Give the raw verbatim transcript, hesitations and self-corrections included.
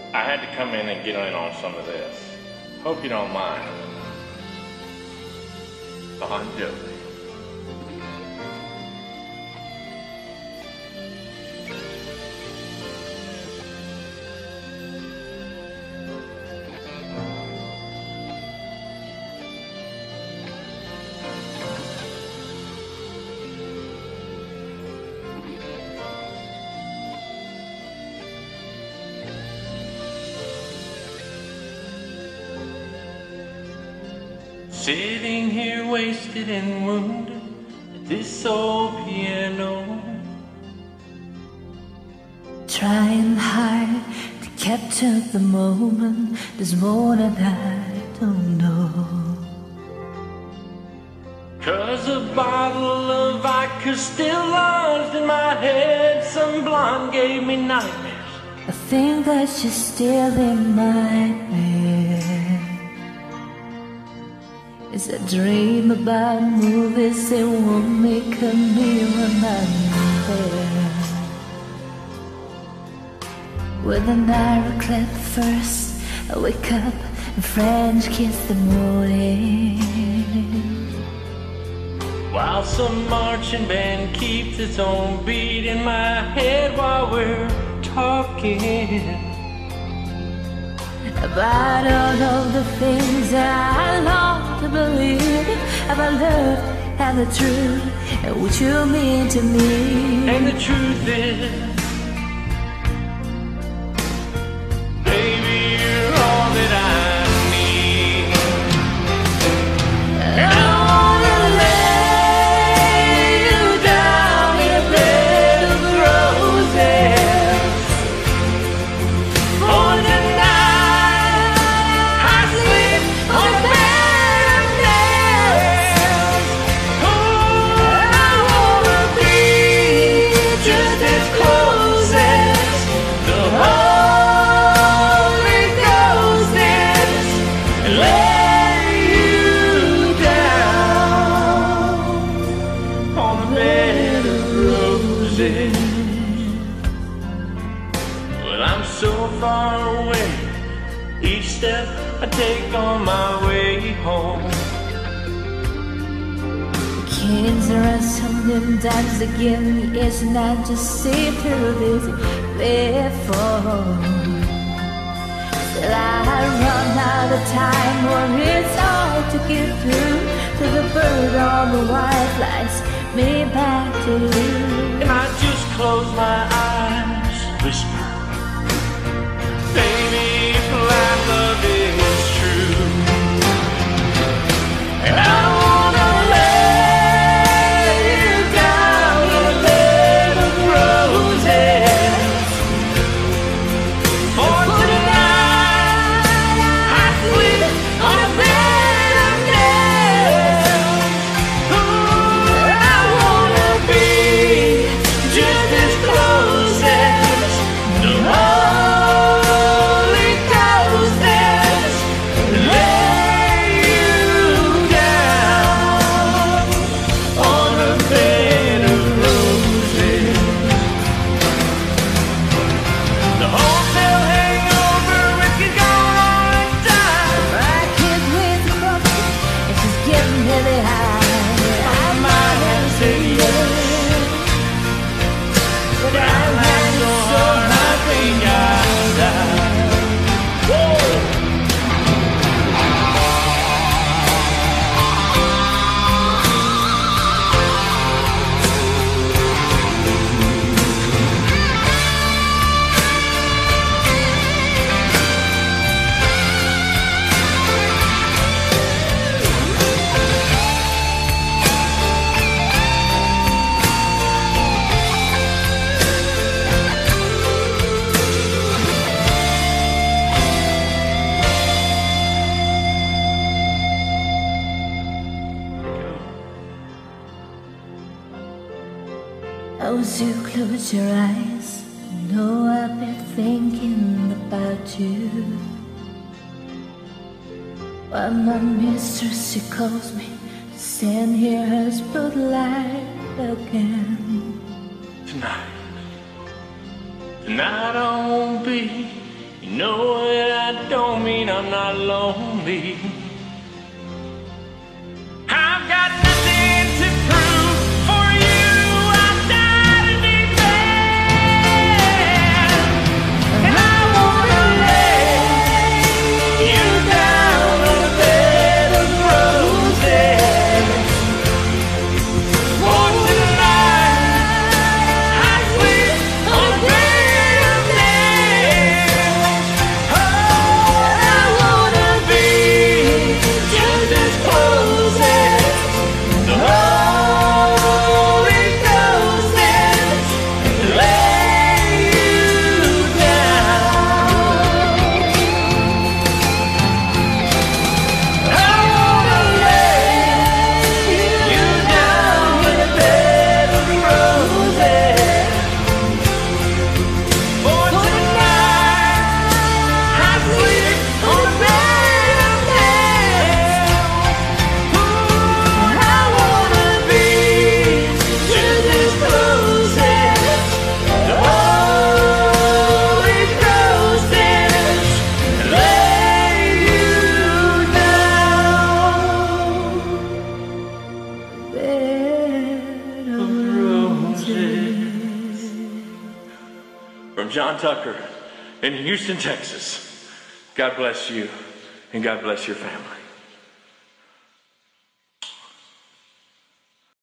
I had to come in and get in on some of this. Hope you don't mind. On Jovi. Sitting here wasted and wounded at this old piano, trying hard to capture the moment. This morning I don't know, 'cause a bottle of vodka still lodged in my head. Some blonde gave me nightmares. I think that she's still in my bed. As I dream about movies that won't make a mirror my there. With an iron clap first, I wake up and French kiss the morning, while some marching band keeps its own beat in my head while we're talking about all of the things that I long to believe about love and the truth and what you mean to me. And the truth is, baby, you're all that I need. And I wanna lay you down in a bed of roses for tonight. Well, I'm so far away, each step I take on my way home. Kings are sometimes again, it's not just see through this before. Till I run out of time, or it's all to get through to the bird on the wire flies me back to you. And I just close my eyes, whisper, baby, if our love is true. And I wanna lay you down in a bed of roses for tonight. I sleep on a bed of nails. Ooh, I wanna be just as close as the Holy Ghost is. Lay you down on a bed of roses. The hotel hangover, if you're gonna die, I can't wait to cross it, and she's getting really high. I might have to say yes, but I laughed so hard I think I'll die. Whoa! Oh, so close your eyes. I know I've been thinking about you. While my mistress, she calls me to stand here as spotlight again. Tonight, tonight I won't be know that I don't mean I'm not lonely. I've got nothing to prove for you. I've died to be bad, and I wanna lay you down on a bed of roses. For tonight, I sleep on a bed of nails. Oh, I wanna be just as close as the Holy Ghost is to lay you down. I wanna lay you down in a bed of roses. For tonight, I sleep on a bed of nails. Ooh, I wanna be just as close as the Holy Ghost is to lay you down. Bed of roses. From John Tucker in Houston, Texas. God bless you, and God bless your family.